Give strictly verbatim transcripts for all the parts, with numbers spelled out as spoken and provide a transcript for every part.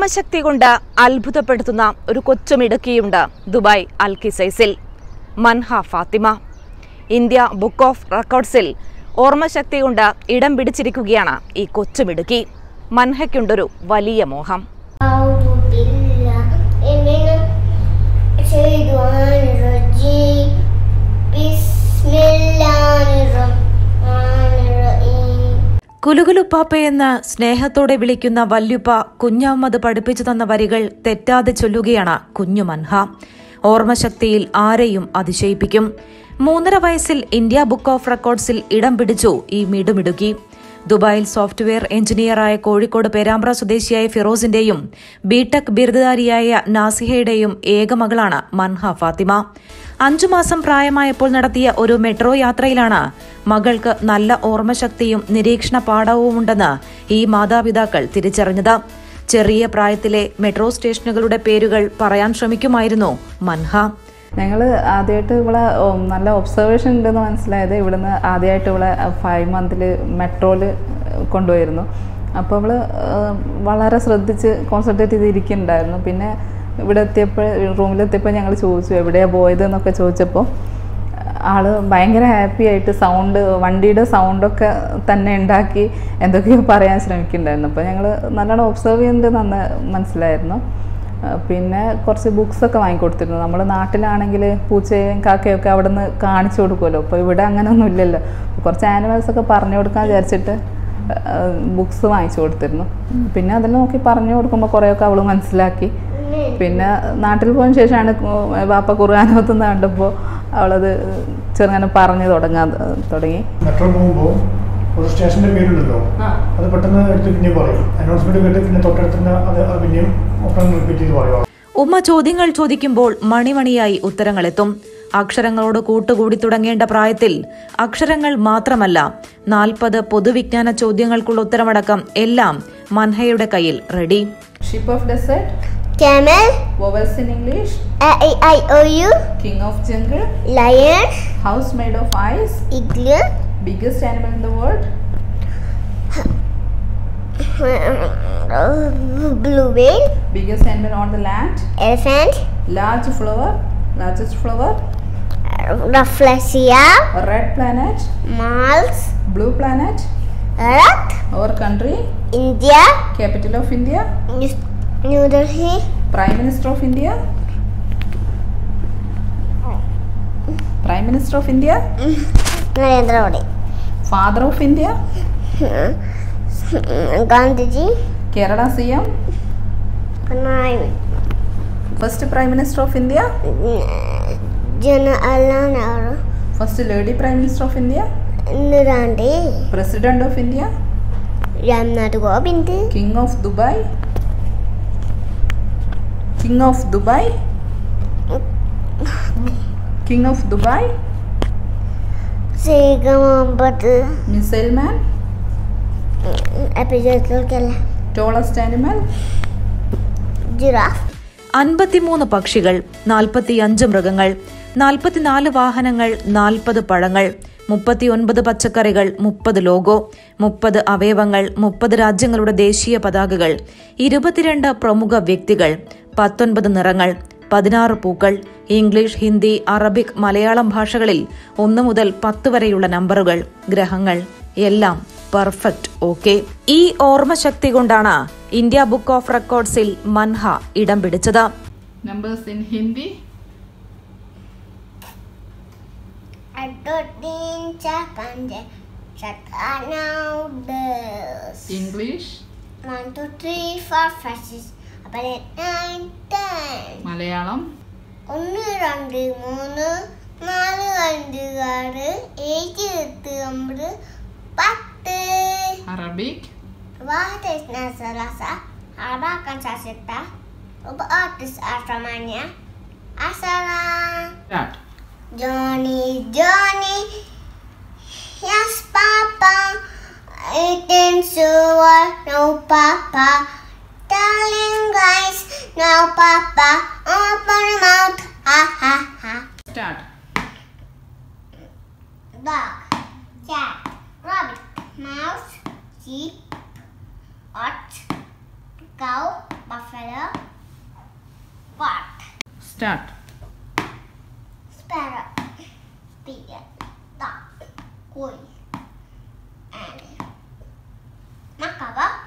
ഓർമ്മശക്തി കൊണ്ട് അത്ഭുതപ്പെടുത്തുന്ന ഒരു കൊച്ചുമിടുക്കിയുണ്ട് ദുബായ് അൽഖിസൈസിൽ. Manha Fathima. India book of റെക്കോർഡ്സിൽ ഓർമ്മശക്തി കൊണ്ട് ഇടം പിടിച്ചിരിക്കുകയാണ് ഈ കൊച്ചുമിടുക്കി. മൻഹയ്ക്കുണ്ടൊരു വലിയ മോഹം. കുലുകുലുപ്പാപ്പയെന്ന് സ്നേഹത്തോടെ വിളിക്കുന്ന വല്യുപ്പ കുഞ്ഞമ്മദ് പഠിപ്പിച്ചു തന്ന വരികൾ തെറ്റാതെ ചൊല്ലുകയാണ് കുഞ്ഞു മൻഹ. ഓർമ്മശക്തിയിൽ ആരെയും അതിശയിപ്പിക്കും. മൂന്നര വയസ്സിൽ ഇന്ത്യ ബുക്ക് ഓഫ് റെക്കോർഡ്സിൽ ഇടം പിടിച്ചു ഈ മിടുമിടുക്കി. ദുബായിൽ സോഫ്റ്റ്വെയർ എഞ്ചിനീയറായ കോഴിക്കോട് പേരാമ്പ്ര സ്വദേശിയായ ഫിറോസിന്റെയും ബിടെക് ബിരുദധാരിയായ നാസിഹയുടെയും ഏക മകളാണ് മൻഹ ഫാത്തിമ. അഞ്ചു മാസം പ്രായമായപ്പോൾ നടത്തിയ ഒരു മെട്രോ യാത്രയിലാണ് മകൾക്ക് നല്ല ഓർമ്മശക്തിയും നിരീക്ഷണ പാഠവുമുണ്ടെന്ന് ഈ മാതാപിതാക്കൾ തിരിച്ചറിഞ്ഞത്. ചെറിയ പ്രായത്തിലെ മെട്രോ സ്റ്റേഷനുകളുടെ പേരുകൾ പറയാൻ ശ്രമിക്കുമായിരുന്നു മൻഹ. ഞങ്ങൾ ആദ്യമായിട്ട് ഇവിടെ നല്ല ഒബ്സർവേഷൻ ഉണ്ടെന്ന് മനസ്സിലായത് ഇവിടുന്ന് ആദ്യമായിട്ട് ഇവിടെ ഫൈവ് മന്തിൽ മെട്രോയിൽ കൊണ്ടുപോയിരുന്നു. അപ്പോൾ അവൾ വളരെ ശ്രദ്ധിച്ച് കോൺസെൻട്രേറ്റ് ചെയ്തിരിക്കുന്നുണ്ടായിരുന്നു. പിന്നെ ഇവിടെ എത്തിയപ്പോൾ റൂമിലെത്തിയപ്പോൾ ഞങ്ങൾ ചോദിച്ചു എവിടെയാണ് പോയത് എന്നൊക്കെ ചോദിച്ചപ്പോൾ ആൾ ഭയങ്കര ഹാപ്പി ആയിട്ട് സൗണ്ട് വണ്ടിയുടെ സൗണ്ടൊക്കെ തന്നെ ഉണ്ടാക്കി എന്തൊക്കെയോ പറയാൻ ശ്രമിക്കുന്നുണ്ടായിരുന്നു. അപ്പോൾ ഞങ്ങൾ നല്ലോണം ഒബ്സർവ് ചെയ്യുന്നത് നന്ന മനസ്സിലായിരുന്നു. പിന്നെ കുറച്ച് ബുക്സൊക്കെ വാങ്ങിക്കൊടുത്തിരുന്നു. നമ്മൾ നാട്ടിലാണെങ്കിൽ പൂച്ചയും കാക്കയൊക്കെ അവിടെ നിന്ന് കാണിച്ചു കൊടുക്കുമല്ലോ. അപ്പോൾ ഇവിടെ അങ്ങനെയൊന്നും ഇല്ലല്ലോ. കുറച്ച് ആനിമൽസൊക്കെ പറഞ്ഞു കൊടുക്കാൻ വിചാരിച്ചിട്ട് ബുക്സ് വാങ്ങിച്ചു കൊടുത്തിരുന്നു. പിന്നെ അതിൽ നോക്കി പറഞ്ഞു കൊടുക്കുമ്പോൾ കുറേയൊക്കെ അവൾ മനസ്സിലാക്കി. പിന്നെ നാട്ടിൽ പോയതിന് ശേഷമാണ് വാപ്പ ഖുർആനോത്തുന്ന കണ്ടപ്പോൾ അവളത് ചെറുങ്ങനെ പറഞ്ഞു തുടങ്ങാൻ തുടങ്ങി. മെട്രോ പോകുമ്പോൾ ഒരു സ്റ്റേഷൻ്റെ പേരുണ്ടല്ലോ, അത് പെട്ടെന്ന് എടുത്ത് പിന്നെ പറയും. അനൗൺസ്മെന്റ് കേട്ട് പിന്നെ തൊട്ടടുത്ത് അത് പിന്നെയും റിപ്പീറ്റ് ചെയ്ത് പറയുക. ഉമ്മ ചോദ്യങ്ങൾ ചോദിക്കുമ്പോൾ മണിമണിയായി ഉത്തരങ്ങളെത്തും. അക്ഷരങ്ങളോട് കൂട്ടുകൂടി തുടങ്ങേണ്ട പ്രായത്തിൽ അക്ഷരങ്ങൾ മാത്രമല്ല നാൽപ്പത് പൊതുവിജ്ഞാന ചോദ്യങ്ങൾക്കുള്ള ഉത്തരമടക്കം എല്ലാം മൻഹയുടെ കയ്യിൽ ready. Ship of desert, camel, vowels in English, a e i o u, king of jungle, lion, house made of ice, igloo, biggest animal in the world, blue whale, biggest animal on the land, elephant, large flower, largest flower, rafflesia, red planet, Mars, blue planet, Earth, our country, India, capital of India, New Delhi, prime minister of India, prime minister of India, Narendra Modi, father of India, Gandhiji, Kerala C M, Pinarayi, first prime minister of India, Jawaharlal Nehru, first lady prime minister of India, Indira Gandhi, president of India, Ramnath Kovind, king of Dubai, king of Dubai, king of Dubai, Sheikh Mohammed, missile man, A P J Abdul Kalam, tallest animal, giraffe, അൻപത്തിമൂന്ന് പക്ഷികൾ, നാൽപ്പത്തിയഞ്ച് മൃഗങ്ങൾ, നാൽപ്പത്തിനാല് വാഹനങ്ങൾ, നാൽപ്പത് പഴങ്ങൾ, മുപ്പത്തിയൊൻപത് പച്ചക്കറികൾ, മുപ്പത് ലോഗോ, മുപ്പത് അവയവങ്ങൾ, മുപ്പത് രാജ്യങ്ങളുടെ ദേശീയ പതാകകൾ, ഇരുപത്തിരണ്ട് പ്രമുഖ വ്യക്തികൾ, പത്തൊൻപത് നിറങ്ങൾ, പതിനാറ് പൂക്കൾ, ഇംഗ്ലീഷ്, ഹിന്ദി, അറബിക്, മലയാളം ഭാഷകളിൽ ഒന്ന് മുതൽ പത്ത് വരെയുള്ള നമ്പറുകൾ, ഗ്രഹങ്ങൾ, എല്ലാം പെർഫെക്റ്റ് ഓക്കെ. ഈ ഓർമ്മശക്തി കൊണ്ടാണ് ഇന്ത്യ ബുക്ക് ഓഫ് റെക്കോർഡ്സിൽ മൻഹ ഇടം പിടിച്ചത്. numbers in Hindi, Satu tiga panjang, satu enam belas. English, One two three four five six, apa ni nine ten. Malayalam, ഒന്ന് രണ്ട് മൂന്ന് നാല് അഞ്ച് ആറ് ഏഴ് എട്ട് ഒമ്പത് പത്ത്. Arabic, Wahid Selasa, Arbakan Sasita, Ubatis Asramanya, Assalam. start. Johnny, Johnny, yes, Papa. Eating sugar, no, Papa. Darling guys, no, Papa. Open your mouth, ha ha ha. Start. Dog, cat, rabbit, mouse, sheep, ox, cow, buffalo. What? Start. Sparrow. Pigeon. Duck. Quail. And macabre.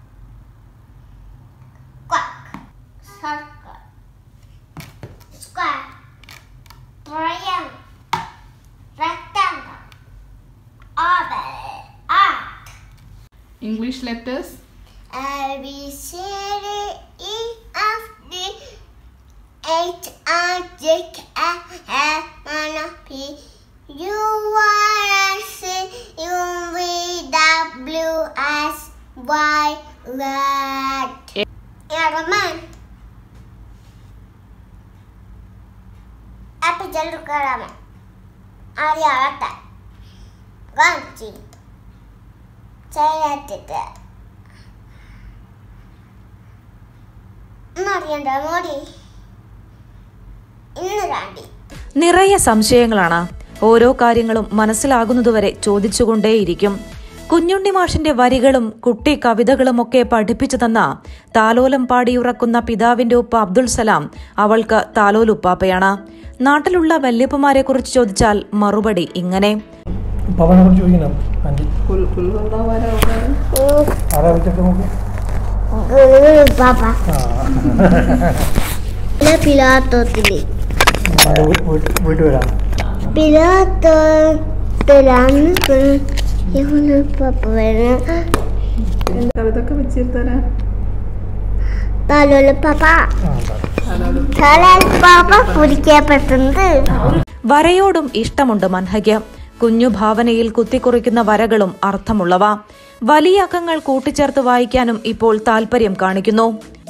Quack. Circle. Square. Triangle. Rectangle. Oval. Arc. English letters. A, B, C, D, E, F, D, H, I, J, K, L, M, N, P, U, R, S, U, V, W, X, Y, Z. Airman. Apa jalur keramat? Arya Rata. Ganti. Saya tidak. എന്നറിയണ്ട മോടി ഇന്ന് രാണ്ടി നിറയെ സംശയങ്ങളാണ്. ഓരോ കാര്യങ്ങളും മനസ്സിലാകുന്നതുവരെ ചോദിച്ചുകൊണ്ടേയിരിക്കും. കുഞ്ഞുണ്ണി മാഷിന്റെ വരികളും കുട്ടി കവിതകളുമൊക്കെ പഠിപ്പിച്ചു തന്ന താലോലം പാടിയുറക്കുന്ന പിതാവിന്റെ ഉപ്പ അബ്ദുൾ സലാം അവൾക്ക് താലോലുപ്പാപ്പയാണ്. നാട്ടിലുള്ള വല്യപ്പമാരെ കുറിച്ച് ചോദിച്ചാൽ മറുപടി ഇങ്ങനെ. Papa. Ini piloto tadi. Piloto terang pun. Yang papa mana? കവിതൊക്കെ വെച്ചിരുത്താനാ? Talol papa. Talol papa കുടിക്കാൻ പറ്റുന്നത്. വരയോടും ഇഷ്ടമുണ്ട് മൻഹയ്ക്ക്. കുഞ്ഞു ഭാവനയിൽ കുത്തിക്കുറിക്കുന്ന വരകളും അർത്ഥമുള്ളവ. വലിയ അക്കങ്ങൾ കൂട്ടിച്ചേർത്ത് വായിക്കാനും ഇപ്പോൾ താൽപര്യം കാണിക്കുന്നു.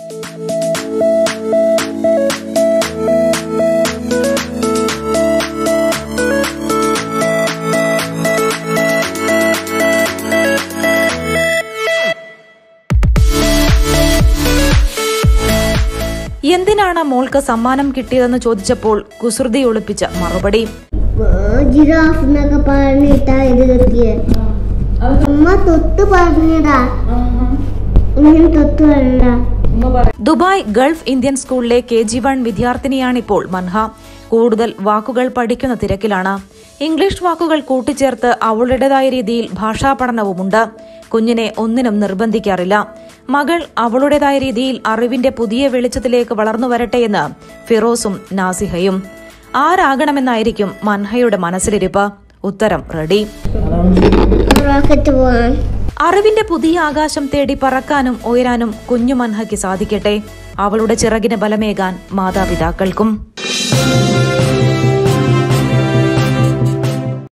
എന്തിനാണ് മോൾക്ക് സമ്മാനം കിട്ടിയതെന്ന് ചോദിച്ചപ്പോൾ കുസൃതി ഒളിപ്പിച്ച മറുപടി. ജിറാഫ് എന്നൊക്കെ പറഞ്ഞിട്ടാ ഇത് കിട്ടിയത്. അമ്മ തൊട്ട് പറഞ്ഞതാ. ഇങ്ങനെ തൊട്ട് പറഞ്ഞ. ദുബായ് ഗൾഫ് ഇന്ത്യൻ സ്കൂളിലെ കെ ജി വൺ വിദ്യാർത്ഥിനിയാണിപ്പോൾ മൻഹ. കൂടുതൽ വാക്കുകൾ പഠിക്കുന്ന തിരക്കിലാണ്. ഇംഗ്ലീഷ് വാക്കുകൾ കൂട്ടിച്ചേർത്ത് അവളുടേതായ രീതിയിൽ ഭാഷാ പഠനവുമുണ്ട്. കുഞ്ഞിനെ ഒന്നിനും നിർബന്ധിക്കാറില്ല. മകൾ അവളുടേതായ രീതിയിൽ അറിവിന്റെ പുതിയ വെളിച്ചത്തിലേക്ക് വളർന്നു വരട്ടെയെന്ന് ഫിറോസും നാസിഹയും. ആരാകണമെന്നായിരിക്കും മൻഹയുടെ മനസ്സിലിരിപ്പ്? ഉത്തരം റെഡി. അറിവിന്റെ പുതിയ ആകാശം തേടി പറക്കാനും ഉയരാനും കുഞ്ഞു മൻഹയ്ക്ക് സാധിക്കട്ടെ. അവളുടെ ചിറകിന് ബലമേകാൻ മാതാപിതാക്കൾക്കും.